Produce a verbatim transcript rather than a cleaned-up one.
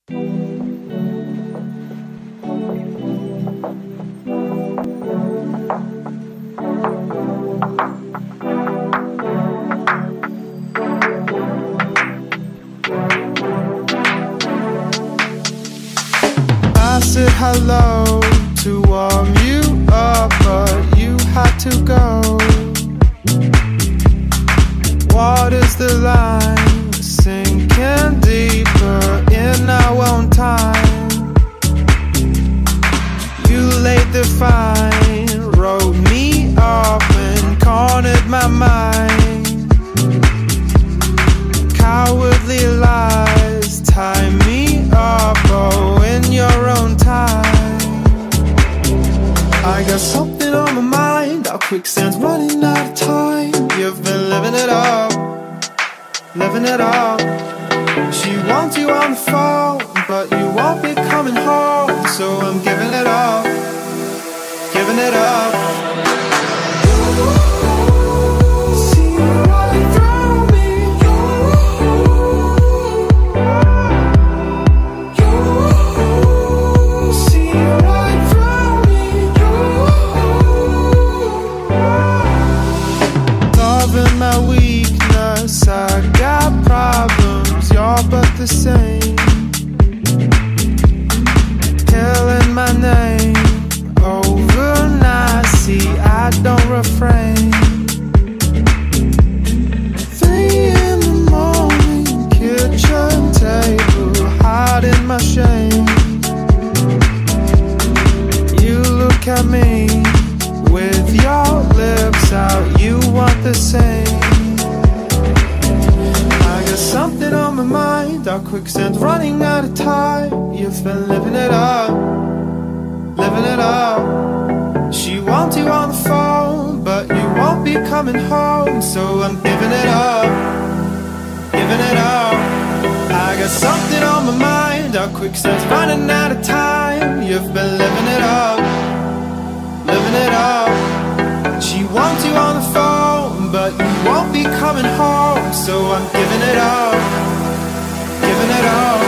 I said hello to warm you up, but you had to go. Water's the line, sinking deeper in our own time. You laid the fine, wrote me off and cornered my mind. Cowardly lies tie me up, oh, in your own time. I got something on my mind, our quicksand's running out of time. You've been living it up, living it up. She wants you on the phone, but you won't be coming home. So I'm giving it up, giving it up. See you running through me. See you running through me. Loving my weakness, I got problems, you're but the same. Killing my name overnight, see I don't refrain. Three in the morning, kitchen table, hiding my shame. You look at me with your lips out, you want the same. I got something on my mind, our quicksand's running out of time. You've been living it up, living it up. She wants you on the phone, but you won't be coming home. So I'm giving it up, giving it up. I got something on my mind, our quicksand's running out of time. You've been living it up, living it up. She wants you on the phone, but you won't be coming home. So I'm giving it up, giving it up.